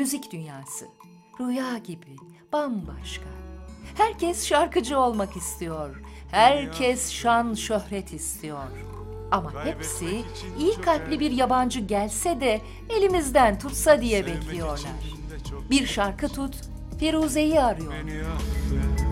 müzik dünyası. Rüya gibi, bambaşka. Herkes şarkıcı olmak istiyor. Herkes şan şöhret istiyor. Ama hepsi iyi kalpli bir yabancı gelse de elimizden tutsa diye bekliyorlar. Bir şarkı tut, Firuze'yi arıyor. Beni affet.